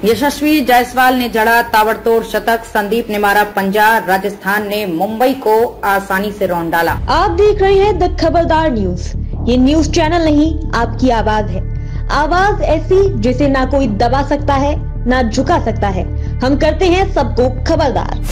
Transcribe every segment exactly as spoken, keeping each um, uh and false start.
यशस्वी जायसवाल ने जड़ा ताबड़तोड़ शतक, संदीप ने मारा पंजा, राजस्थान ने मुंबई को आसानी से रौंद डाला। आप देख रहे हैं द खबरदार न्यूज। ये न्यूज चैनल नहीं, आपकी आवाज है। आवाज ऐसी जिसे ना कोई दबा सकता है ना झुका सकता है। हम करते हैं सबको खबरदार।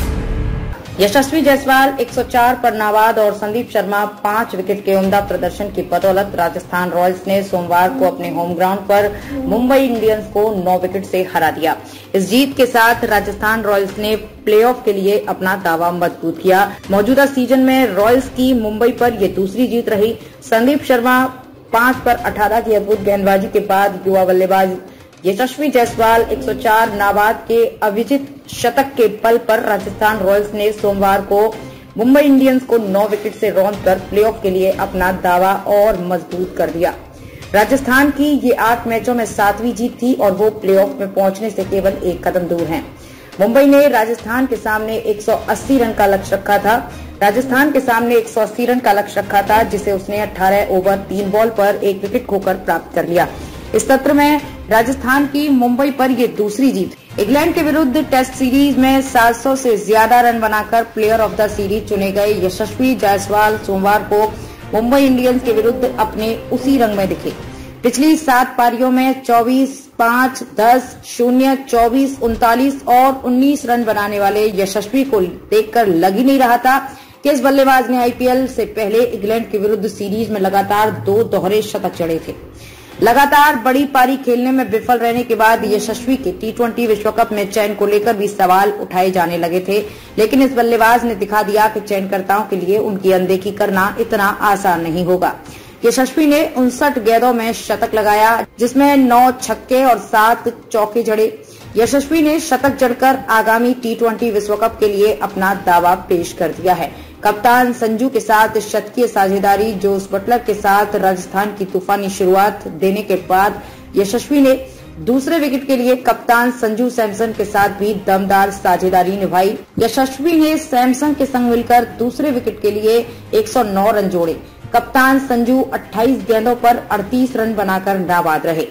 यशस्वी जायसवाल एक सौ चार पर नाबाद और संदीप शर्मा पांच विकेट के उम्दा प्रदर्शन की बदौलत राजस्थान रॉयल्स ने सोमवार को अपने होम ग्राउंड पर मुंबई इंडियंस को नौ विकेट से हरा दिया। इस जीत के साथ राजस्थान रॉयल्स ने प्लेऑफ के लिए अपना दावा मजबूत किया। मौजूदा सीजन में रॉयल्स की मुंबई पर यह दूसरी जीत रही। संदीप शर्मा पांच पर अठारह की अद्भुत गेंदबाजी के बाद युवा बल्लेबाज यशस्वी जायसवाल एक सौ चार नाबाद के अविजित शतक के बल पर राजस्थान रॉयल्स ने सोमवार को मुंबई इंडियंस को नौ विकेट से रौंदकर प्लेऑफ के लिए अपना दावा और मजबूत कर दिया। राजस्थान की ये आठ मैचों में सातवीं जीत थी और वो प्लेऑफ में पहुंचने से केवल एक कदम दूर हैं। मुंबई ने राजस्थान के सामने एक सौ अस्सी रन का लक्ष्य रखा था राजस्थान के सामने एक सौ अस्सी रन का लक्ष्य रखा था जिसे उसने अठारह ओवर तीन बॉल पर एक विकेट खोकर प्राप्त कर लिया। इस सत्र में राजस्थान की मुंबई पर ये दूसरी जीत। इंग्लैंड के विरुद्ध टेस्ट सीरीज में सात सौ से ज्यादा रन बनाकर प्लेयर ऑफ द सीरीज चुने गए यशस्वी जायसवाल सोमवार को मुंबई इंडियंस के विरुद्ध अपने उसी रंग में दिखे। पिछली सात पारियों में चौबीस, पाँच, दस, शून्य, चौबीस, उनतालीस और उन्नीस रन बनाने वाले यशस्वी को देखकर लग ही नहीं रहा था कि इस बल्लेबाज ने आईपीएल से पहले इंग्लैंड के विरुद्ध सीरीज में लगातार दो दोहरे शतक जड़े थे। लगातार बड़ी पारी खेलने में विफल रहने के बाद यशस्वी के टी ट्वेंटी विश्व कप में चयन को लेकर भी सवाल उठाए जाने लगे थे, लेकिन इस बल्लेबाज ने दिखा दिया कि चयनकर्ताओं के लिए उनकी अनदेखी करना इतना आसान नहीं होगा। यशस्वी ने उनसठ गेंदों में शतक लगाया जिसमें नौ छक्के और सात चौके जड़े। यशस्वी ने शतक जड़कर आगामी टी ट्वेंटी विश्व कप के लिए अपना दावा पेश कर दिया है। कप्तान संजू के साथ शतकीय साझेदारी जोस बटलर के साथ राजस्थान की तूफानी शुरुआत देने के बाद यशस्वी ने दूसरे विकेट के लिए कप्तान संजू सैमसन के साथ भी दमदार साझेदारी निभाई। यशस्वी ने सैमसन के संग मिलकर दूसरे विकेट के लिए एक सौ नौ रन जोड़े। कप्तान संजू अट्ठाईस गेंदों पर अड़तीस रन बनाकर नाबाद रहे।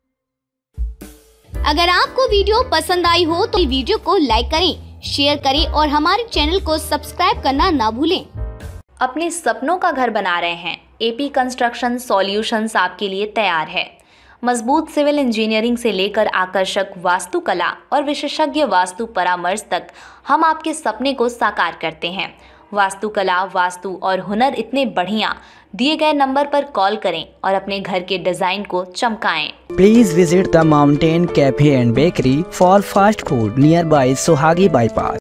अगर आपको वीडियो पसंद आई हो तो वीडियो को लाइक करें, शेयर करें और हमारे चैनल को सब्सक्राइब करना ना भूलें। अपने सपनों का घर बना रहे हैं? एपी कंस्ट्रक्शन सॉल्यूशंस आपके लिए तैयार है। मजबूत सिविल इंजीनियरिंग से लेकर आकर्षक वास्तुकला और विशेषज्ञ वास्तु परामर्श तक हम आपके सपने को साकार करते हैं। वास्तुकला, वास्तु और हुनर इतने बढ़िया। दिए गए नंबर पर कॉल करें और अपने घर के डिजाइन को चमकाएं। Please visit the mountain cafe and bakery for fast food nearby Suhagi bypass.